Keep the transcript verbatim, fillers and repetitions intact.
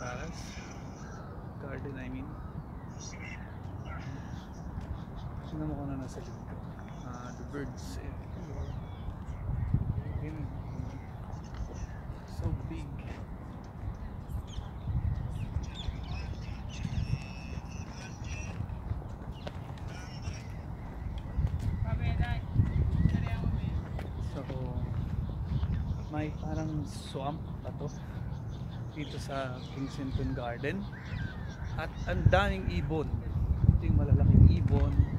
taas. Garden, I mean. Tingnan mo kung ano nasa likod. Uh, the birds. Eh. So big. So may parang swamp pa to dito sa Kensington Garden at ang daming ibon. Ito yung malalaking ibon.